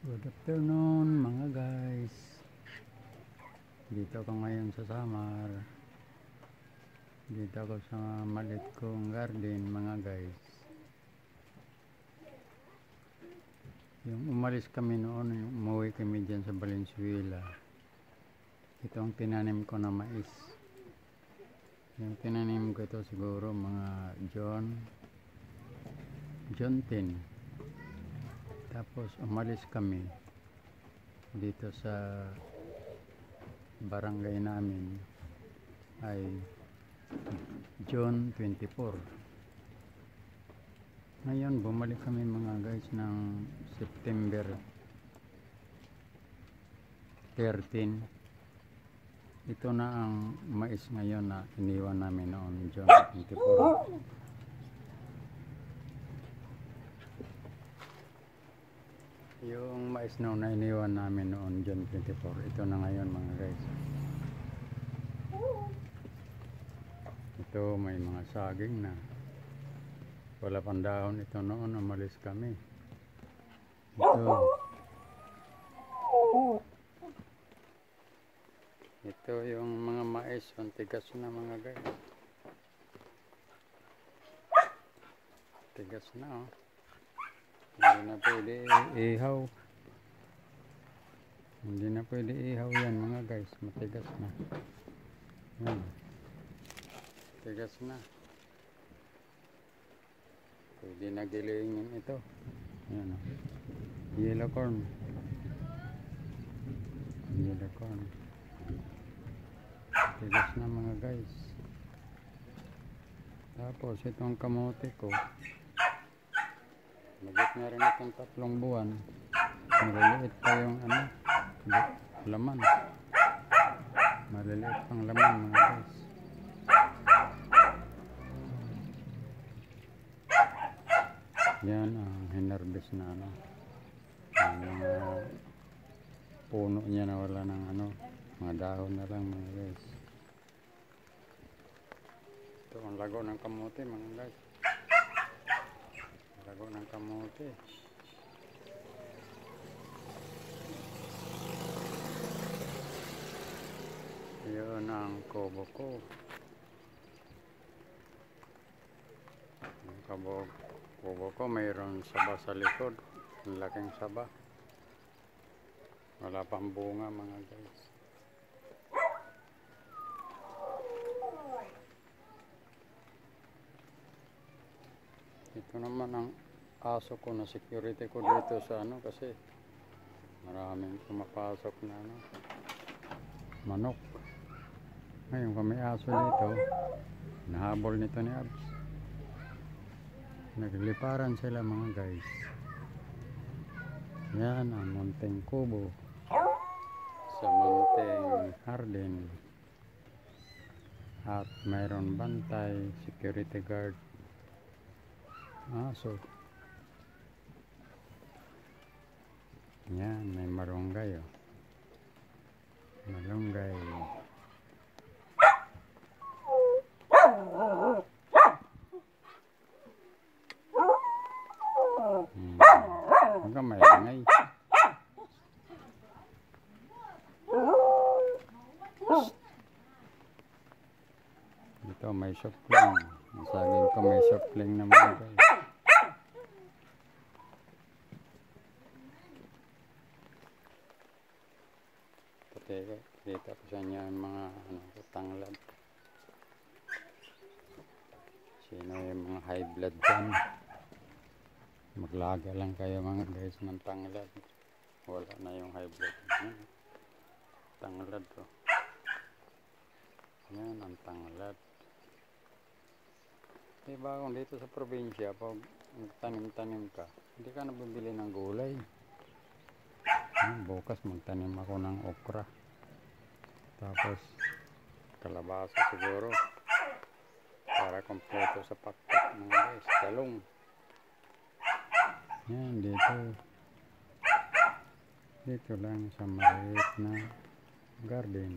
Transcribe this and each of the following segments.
Good afternoon mga guys. Dito ako ngayon sa Samar. Dito ako sa maliit kong garden mga guys. Yung umalis kami noon, yung umuwi kami dyan sa Valenzuela. Ito ang tinanim ko na mais. Yung tinanim ko ito siguro mga John 10. Tapos umalis kami dito sa barangay namin ay June 24. Ngayon bumalik kami mga guys ng September 13. Ito na ang mais ngayon na iniwan namin noon June 24. Yung mais noon na iniwan namin noon June 24. Ito na ngayon mga guys. Ito may mga saging na. Wala pang dahon ito noon. Umalis kami. Ito yung mga mais. Ang tigas na mga guys. Tigas na oh. Hindi na pwede ihaw. Hindi na pwede ihaw yan mga guys. Matigas na. Yan. Tigas na. Pwede na gilingin ito. Yan o. Yellow corn. Yellow corn. Tigas na mga guys. Tapos itong kamote ko. Nagit na rin itong 3 buwan. Maliliit pa yung laman. Maliliit pang laman mga guys. Yan ang hinarbis na yung puno niya na wala ng mga dahon na lang mga guys. Ito ang lago ng kamote mga guys. Lago ng kamote. Yun ang kubo ko. Ang kubo ko mayroon saba sa likod. Ang laking saba. Wala pang bunga mga guys. Ito naman ang aso ko na security ko dito sa kasi maraming pumapasok na manok. Ngayon kung may aso dito, nahabol nito ni Abs. Nagliparan sila mga guys. Yan ang munting kubo sa munting garden. At mayroon bantay, security guard. Aso. Yan, may marunggay oh. Malunggay. Hanggang may langay. Dito may shopling. Masaging ko may shopling na mga guys. Dito ko sa inyo yung mga tanglad. Sino yung mga high blood dyan? Maglaga lang kayo mga guys ng tanglad. Wala na yung high blood. Tanglad to. Yan ang tanglad. Diba kung dito sa probinsya, pag tanim-tanim ka, hindi ka nabibili ng gulay. Bukas magtanim ako ng okra. Tapos kalabasa siguro. Para kompleto sa pakpak mga guys. Talong. Yan dito. Dito lang sa maliit na garden.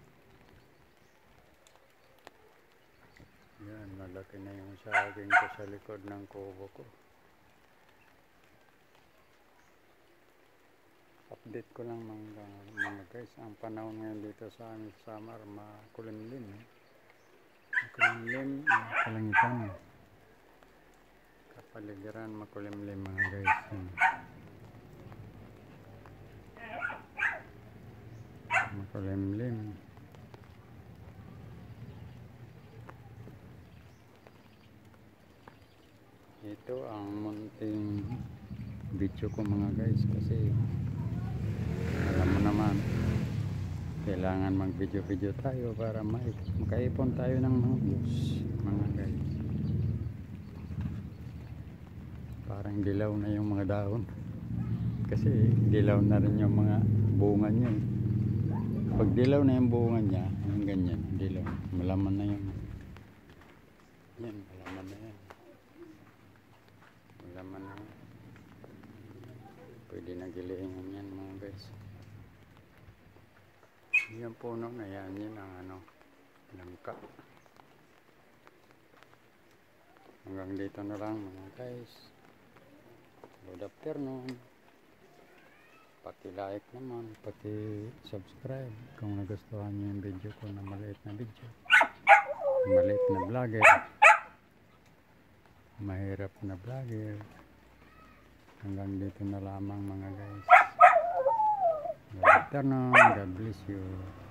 Yan, malaki na yung saging ko sa likod ng kubo ko. Update ko lang mga guys, ang panahon ngayon dito sa amin sa Samar, makulimlim. Makulimlim, kalangitan. Kapaligiran, makulimlim mga guys. Makulimlim. Ito ang munting video ko mga guys, kasi alam mo naman kailangan mag video tayo para makaipon tayo ng mga views mga guys. Parang dilaw na yung mga dahon kasi dilaw na rin yung mga bunga niya eh. Pag dilaw na yung bunga niya, yung ganyan dilaw, malaman na yun. Yan, malaman na yan. Malaman na yan. Pwede na gilingan yan mga guys. Yung puno na yan, yun ang langka. Hanggang dito na lang mga guys. Good afternoon. Paki-like naman, paki-subscribe kung nagustuhan nyo yung video ko na maliit na video. Maliit na vlogger. Mahirap na vlogger. Hanggang dito na lamang mga guys. Good afternoon. God bless you.